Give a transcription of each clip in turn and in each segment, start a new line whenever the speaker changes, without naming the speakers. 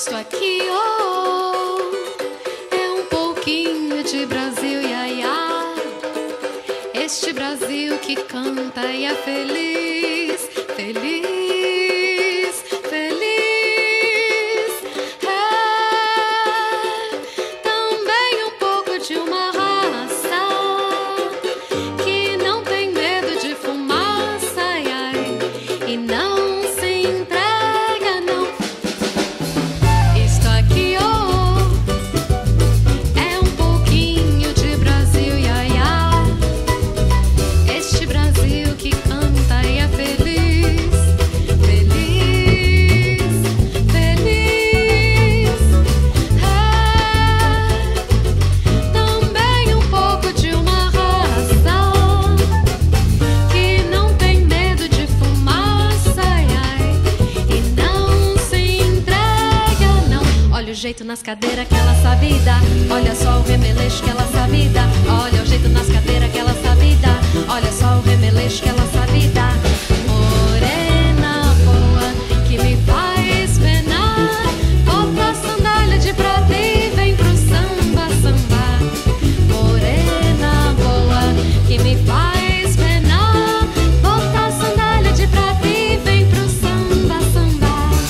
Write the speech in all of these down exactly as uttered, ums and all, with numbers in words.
Estou aqui, oh, é um pouquinho de Brasil, ia, ia. Este Brasil que canta e é feliz, feliz, feliz. É também um pouco de uma raça que não tem medo de fumaça, ai, ai, e não o jeito nas cadeiras que ela sabe dar. Olha só o remeleixo que ela sabe dar. Olha o jeito nas cadeiras que ela sabe dar. Olha só o remeleixo que ela sabe dar. Morena boa que me faz penar, bota a sandália de prata e vem pro samba, samba. Morena boa que me faz penar, bota a sandália de prata e vem pro samba, samba.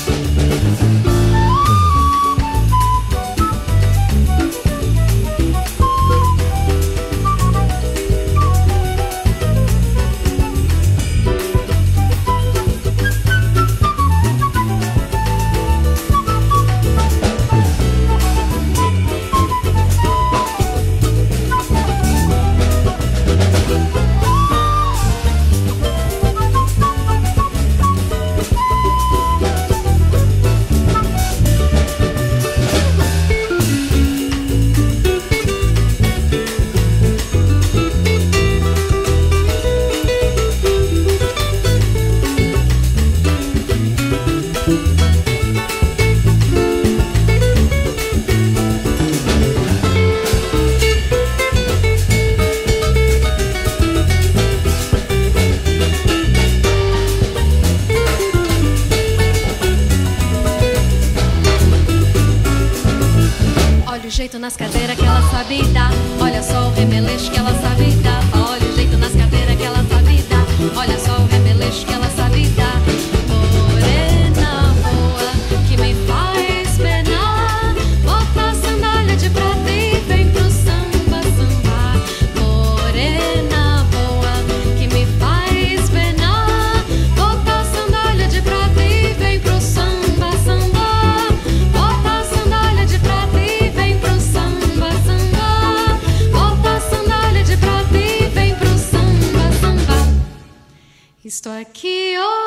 Olha o jeito nas cadeiras que ela sabe dar. Olha só o remeleixo que ela sabe dar. Olha o jeito nas cadeiras que ela sabe dar. Olha só o remeleixo que ela sabe dar. Morena boa que me faz penar, bota a sandália de prata e vem pro samba, samba. Morena boa que me faz penar, bota a sandália de prata e vem pro samba, samba. Bota a sandália de prata e vem pro samba, samba. Bota a sandália de prata e vem pro samba, samba. Estou aqui, oh.